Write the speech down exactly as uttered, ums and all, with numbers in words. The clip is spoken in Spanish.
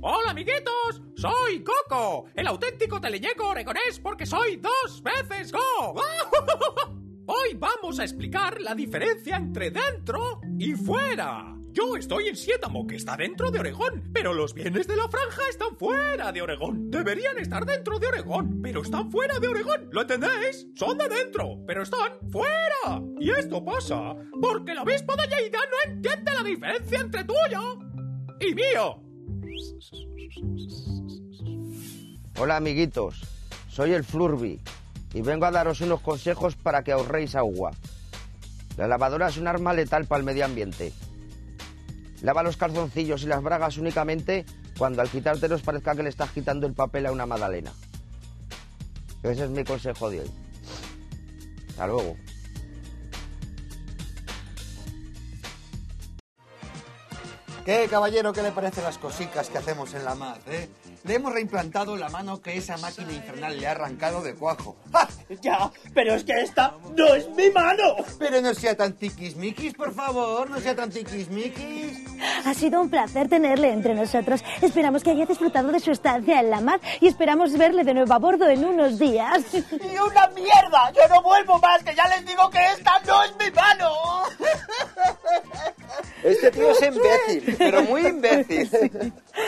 Hola, amiguitos, soy Coco, el auténtico teleñeco oregonés porque soy dos veces Go. Hoy vamos a explicar la diferencia entre dentro y fuera. Yo estoy en Sietamo, que está dentro de Oregón, pero los bienes de la franja están fuera de Oregón. Deberían estar dentro de Oregón, pero están fuera de Oregón. ¿Lo entendéis? Son de dentro, pero están fuera. Y esto pasa porque el obispo de Lleida no entiende la diferencia entre tuyo y mío. Hola, amiguitos, soy el Flurby y vengo a daros unos consejos para que ahorréis agua. La lavadora es un arma letal para el medio ambiente. Lava los calzoncillos y las bragas únicamente cuando al quitártelos parezca que le estás quitando el papel a una magdalena. Ese es mi consejo de hoy. Hasta luego. ¿Qué, caballero, qué le parecen las cositas que hacemos en la mar, eh? Le hemos reimplantado la mano que esa máquina infernal le ha arrancado de cuajo. ¡Ja! Ya, pero es que esta no es mi mano. Pero no sea tan tiquismiquis, por favor, no sea tan tiquismiquis. Ha sido un placer tenerle entre nosotros. Esperamos que haya disfrutado de su estancia en la mar y esperamos verle de nuevo a bordo en unos días. ¡Y una mierda! ¡Yo no vuelvo más, que ya les digo que esta no es mi mano! Este tío es imbécil, pero muy imbécil.